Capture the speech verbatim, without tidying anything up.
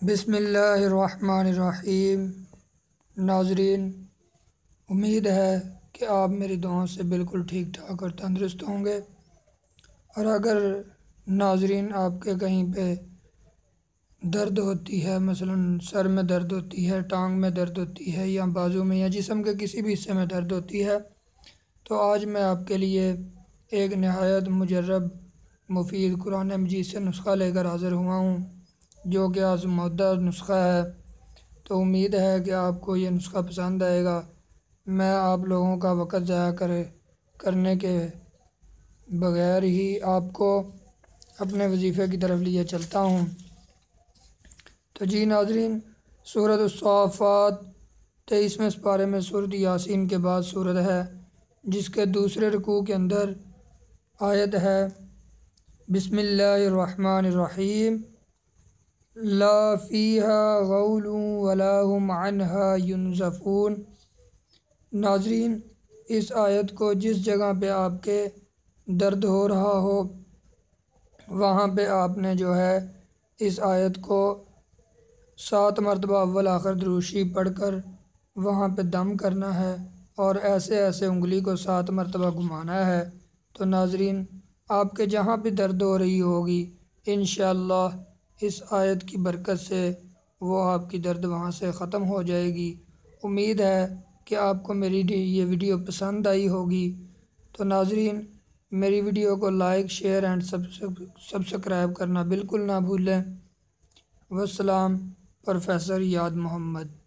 بسم اللہ الرحمن الرحیم۔ ناظرین، امید ہے کہ آپ میری دعاؤں سے بالکل ٹھیک ٹھاک اور تندرست ہوں گے، اور اگر ناظرین آپ کے کہیں پہ درد ہوتی ہے، مثلا سر میں درد ہوتی ہے، ٹانگ میں درد ہوتی ہے، یا بازو میں یا جسم کے کسی بھی حصے میں درد ہوتی ہے، تو آج میں آپ کے لیے ایک نہایت مجرب مفید قرآن مجید سے نسخہ لے کر حاضر ہوا ہوں، جو کہ آزمودہ نسخہ ہے۔ تو امید ہے کہ آپ کو یہ نسخہ پسند آئے گا۔ میں آپ لوگوں کا وقت ضائع کرے کرنے کے بغیر ہی آپ کو اپنے وظیفے کی طرف لیے چلتا ہوں۔ تو جی ناظرین، سورۃ الصافات تیئیسویں سپارے میں سورۃ یاسین کے بعد سورت ہے، جس کے دوسرے رکوع کے اندر آیت ہے بسم اللہ الرحمن الرحیم، لا فیہا غول ولا هم عنہا ینزفون۔ ناظرین، اس آیت کو جس جگہ پہ آپ کے درد ہو رہا ہو، وہاں پہ آپ نے جو ہے اس آیت کو سات مرتبہ اول آخر درود شریف پڑھ کر وہاں پہ دم کرنا ہے، اور ایسے ایسے انگلی کو سات مرتبہ گھمانا ہے۔ تو ناظرین، آپ کے جہاں بھی درد ہو رہی ہوگی، انشاءاللہ اس آیت کی برکت سے وہ آپ کی درد وہاں سے ختم ہو جائے گی۔ امید ہے کہ آپ کو میری یہ ویڈیو پسند آئی ہوگی۔ تو ناظرین، میری ویڈیو کو لائک، شیئر اینڈ سبسکرائب کرنا بالکل نہ بھولیں۔ والسلام، پروفیسر یاد محمد۔